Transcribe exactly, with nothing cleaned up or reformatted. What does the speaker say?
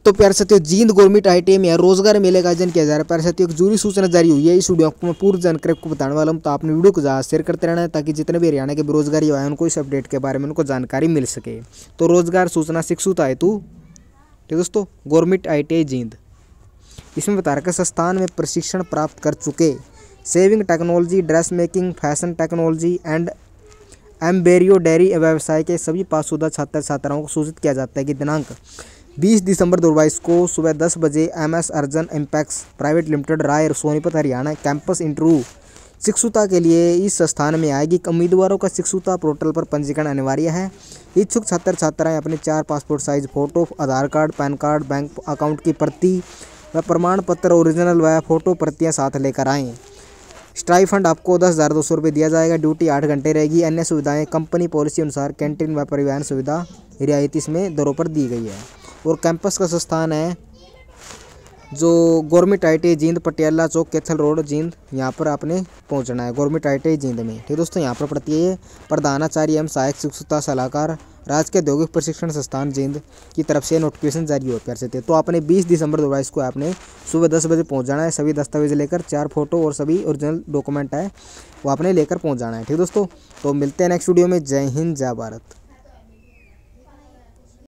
तो प्यारे साथियों, जींद गवर्नमेंट आईटीआई में रोजगार मेले का आयोजन किया जा रहा है। प्यारे साथियों, एक जरूरी सूचना जारी हुई है। इस वीडियो को मैं पूरी जानकारी आपको बताने वाला हूं, तो आपने वीडियो को ज़्यादा शेयर करते रहना है ताकि जितने भी हरियाणा के बेरोजगारी आए उनको इस अपडेट के बारे में उनको जानकारी मिल सके। तो रोजगार सूचना शिक्षुता हेतु, ठीक दोस्तों, गवर्नमेंट आईटीआई जींद, इसमें बता रखा संस्थान में प्रशिक्षण प्राप्त कर चुके sewing technology, dress making, fashion technology and embroidery dairy व्यवसाय के सभी पासशुदा छात्र छात्राओं को सूचित किया जाता है कि दिनांक बीस दिसंबर दो हज़ार बाईस को सुबह दस बजे M S Arjan Impex private limited Rai Sonipat Haryana campus interview शिक्षुता के लिए इस संस्थान में आएगी। उम्मीदवारों का शिक्षुता पोर्टल पर पंजीकरण अनिवार्य है। इच्छुक छात्र छात्राएं अपने चार passport size photo, Aadhaar card, PAN card, bank account की प्रति व प्रमाण पत्र ओरिजिनल व फोटो प्रतियां साथ लेकर आएँ। स्टाइफंड आपको दस हज़ार दो सौ रुपये दिया जाएगा। ड्यूटी आठ घंटे रहेगी। अन्य सुविधाएं कंपनी पॉलिसी अनुसार कैंटीन व परिवहन सुविधा रियायती इसमें दरों पर दी गई है। और कैंपस का संस्थान है जो government ITI Jind, Patiala Chowk, Kaithal road, Jind. यहाँ पर आपने पहुँचना है गवर्नमेंट आईटीआई जींद में। ठीक दोस्तों, यहाँ पर पड़ती है प्रधानाचार्य एवं सहायक शिक्षुता सलाहकार राजकीय औद्योगिक प्रशिक्षण संस्थान जींद की तरफ से नोटिफिकेशन जारी हो प्यार से। तो आपने बीस दिसंबर दो हज़ार बाईस को आपने सुबह दस बजे पहुँच जाना है। सभी दस्तावेज लेकर, चार फोटो और सभी ओरिजिनल डॉक्यूमेंट है वो आपने लेकर पहुँच जाना है। ठीक दोस्तों, तो मिलते हैं नेक्स्ट वीडियो में। जय हिंद, जय भारत।